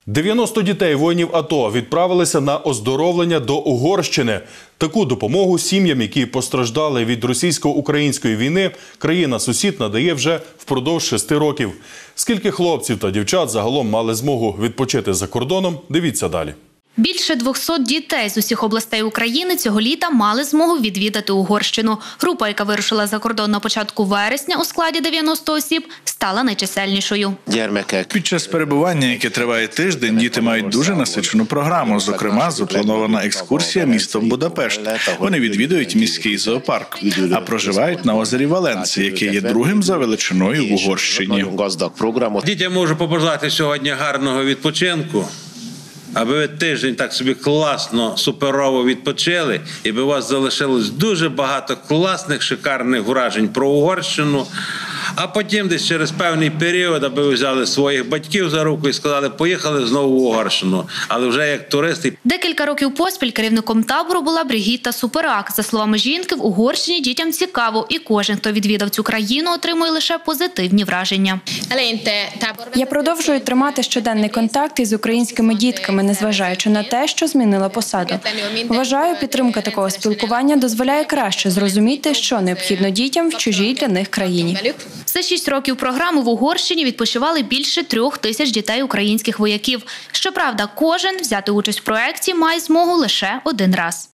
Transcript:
90 дітей воїнів АТО відправилися на оздоровлення до Угорщини. Таку допомогу сім'ям, які постраждали від російсько-української війни, країна-сусід надає вже впродовж 6 років. Скільки хлопців та дівчат загалом мали змогу відпочити за кордоном, дивіться далі. Більше 200 дітей з усіх областей України цього літа мали змогу відвідати Угорщину. Група, яка вирушила за кордон на початку вересня у складі 90 осіб, стала найчисельнішою. Під час перебування, яке триває тиждень, діти мають дуже насичену програму. Зокрема, запланована екскурсія містом Будапешт. Вони відвідують міський зоопарк, а проживають на озері Валенці, яке є другим за величиною в Угорщині. Дітям можу побажати сьогодні гарного відпочинку. Аби ви тиждень так собі класно, суперово відпочили, і би у вас залишилось дуже багато класних, шикарних вражень про Угорщину, а потім десь через певний період, аби ви взяли своїх батьків за руку і сказали, поїхали знову в Угорщину, але вже як туристи. Декілька років поспіль керівником табору була Бригітта Суперак. За словами жінки, в Угорщині дітям цікаво, і кожен, хто відвідав цю країну, отримує лише позитивні враження. Я продовжую тримати щоденний контакт із українськими дітками, незважаючи на те, що змінила посаду. Вважаю, підтримка такого спілкування дозволяє краще зрозуміти, що необхідно дітям в чужій для них країні. За 6 років програми в Угорщині відпочивали більше 3000 дітей українських вояків. Щоправда, кожен взяти участь в проєкті має змогу лише один раз.